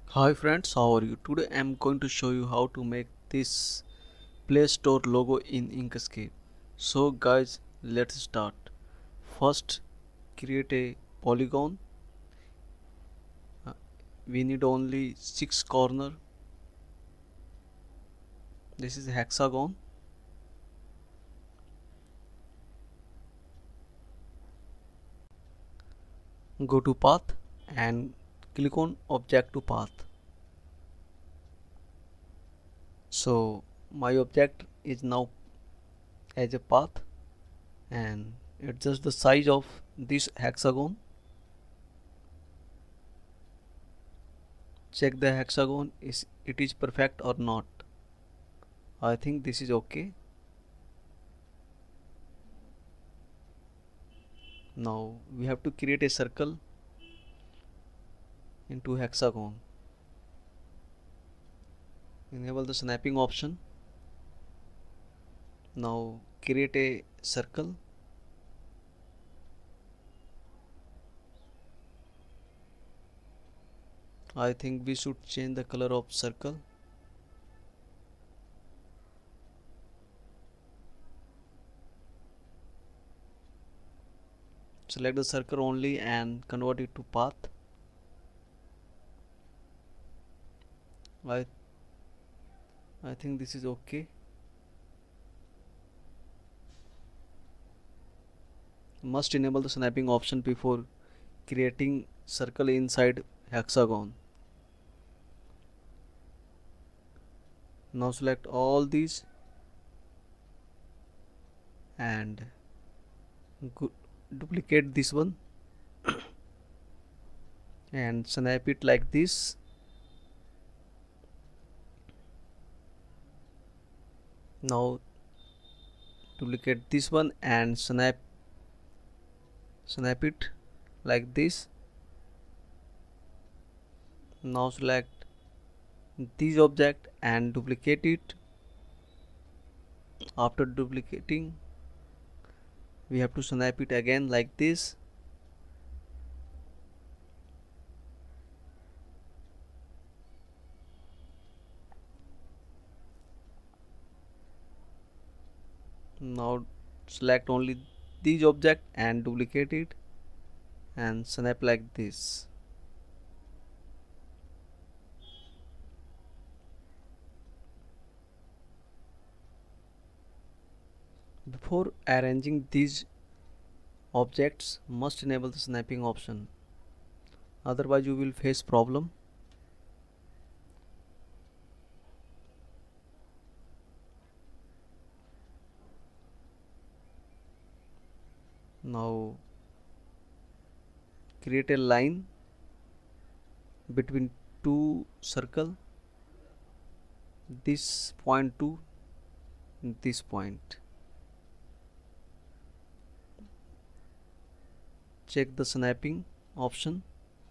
Hi friends, how are you? Today I am going to show you how to make this Play Store logo in Inkscape. So guys, let's start. First, create a polygon. Uh, we need only 6 corner. This is a hexagon. Go to path and click on object to path. So my object is now as a path and adjust the size of this hexagon. Check the hexagon is it is perfect or not. I think this is okay. Now we have to create a circle into hexagon. Enable the snapping option. Now create a circle. I think we should change the color of circle. Select the circle only and convert it to path. I think this is okay. Must enable the snapping option before creating circle inside hexagon. Now select all these and duplicate this one and snap it like this. Now duplicate this one and snap it like this. Now select this object and duplicate it. After duplicating, we have to snap it again like this. Now select only this object and duplicate it and snap like this. Before arranging these objects, must enable the snapping option, otherwise you will face problem. Now create a line between two circle, this point to this point. Check the snapping option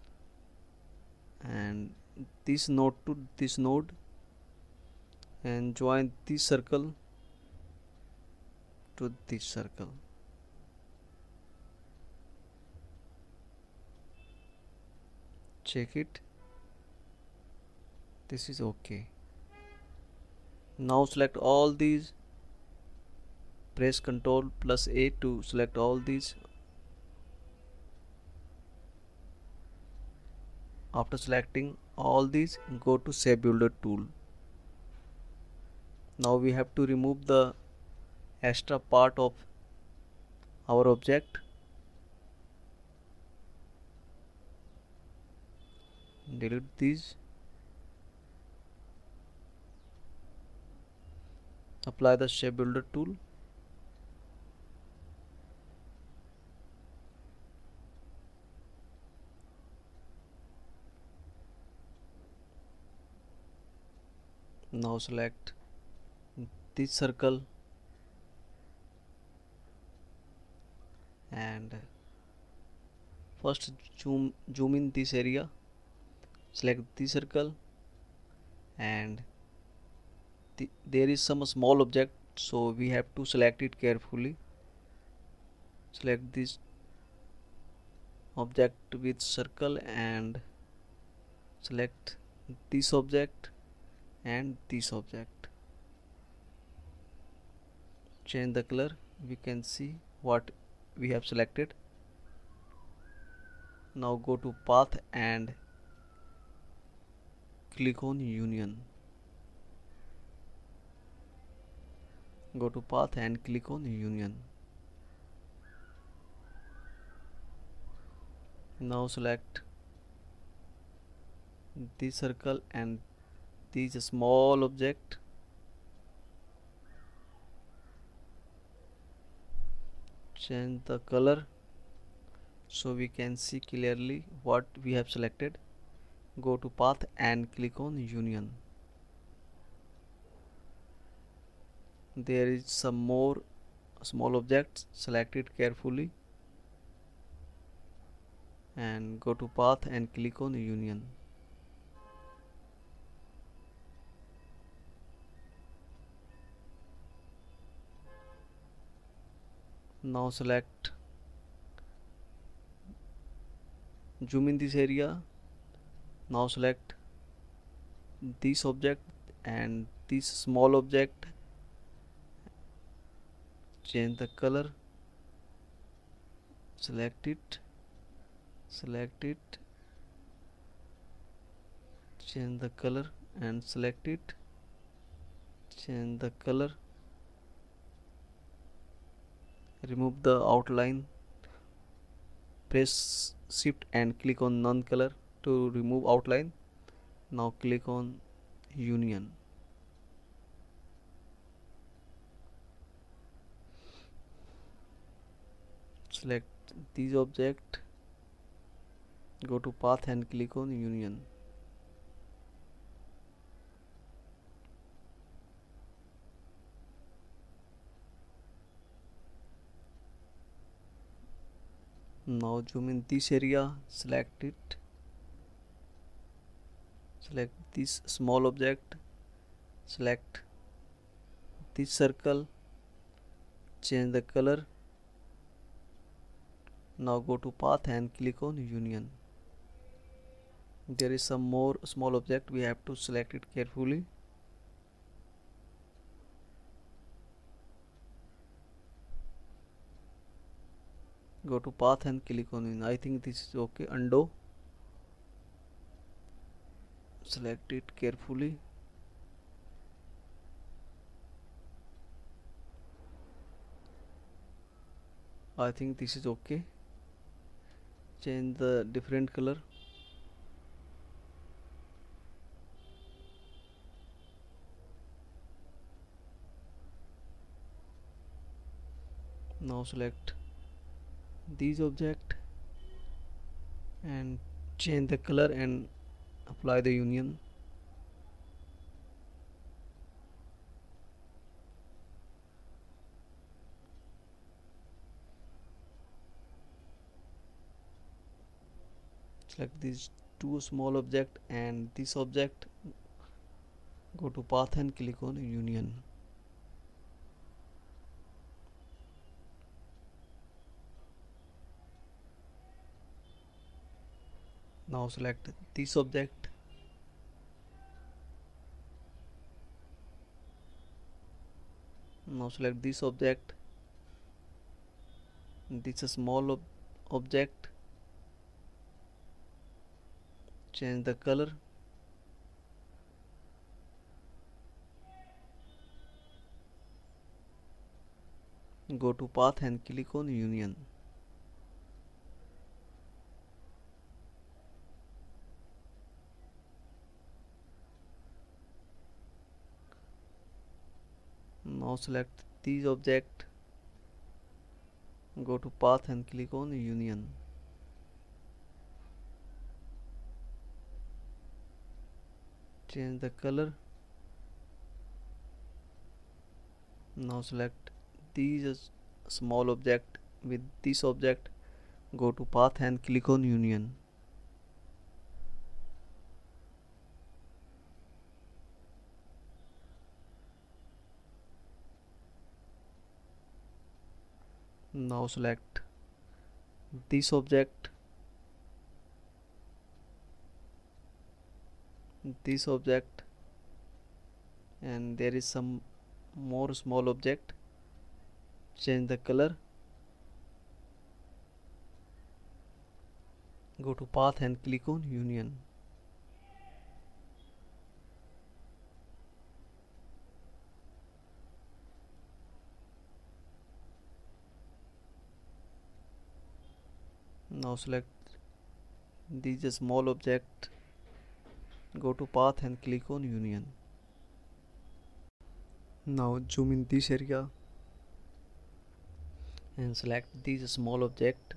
and this node to this node and join this circle to this circle. Check it, this is okay. Now select all these, press Ctrl plus A to select all these. After selecting all these, go to Shape Builder tool. Now we have to remove the extra part of our object. Delete these. Apply the Shape Builder tool. Now select this circle and first zoom in this area. Select this circle and there is some small object, so we have to select it carefully. Select this object with circle and select this object and this object. Change the color. We can see what we have selected. Now go to path and click on union. Go to path and click on union. Now select this circle and this small object. Change the color so we can see clearly what we have selected. Go to path and click on union. There is some more small objects. Select it carefully and go to path and click on union. Now select, zoom in this area. Now select this object and this small object. Change the color, select it, change the color and select it, change the color, remove the outline, press shift and click on none color to remove outline. Now click on union. Select this object, go to path and click on union. Now zoom in this area, select it, select this small object, select this circle, change the color. Now go to path and click on union. There is some more small object, we have to select it carefully. Go to path and click on union. I think this is okay. Undo. Select it carefully. I think this is okay. Change the different color. Now select these object and change the color and apply the union. Select these two small object and this object, go to path and click on union. Now select this object, now select this object, this is small object, change the color, go to path and click on union. Now select these object, go to path and click on union. Change the color. Now select these small object with this object, go to path and click on union. Now select this object, this object, and there is some more small object. Change the color, go to path and click on union. Now select this small object, go to path and click on union. Now zoom in this area and select this small object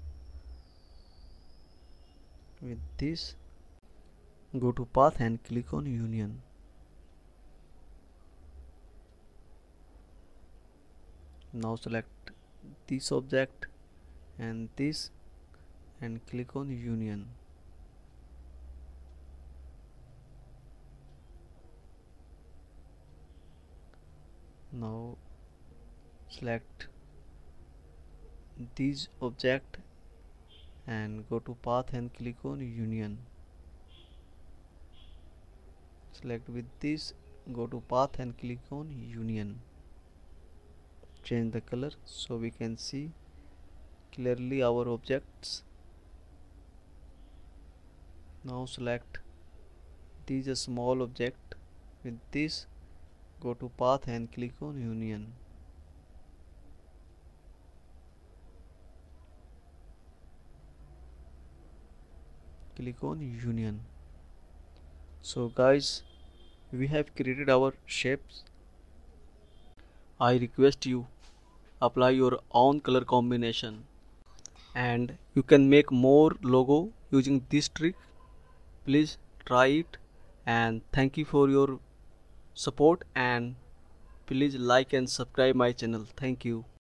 with this, go to path and click on union. Now select this object and this and click on union. Now select this object and go to path and click on union. Select with this, go to path and click on union. Change the color so we can see clearly our objects. Now select this small object with this, go to path and click on union. Click on union. So guys, we have created our shapes. I request you apply your own color combination, and you can make more logo using this trick. Please try it, and thank you for your support, and please like and subscribe my channel. Thank you.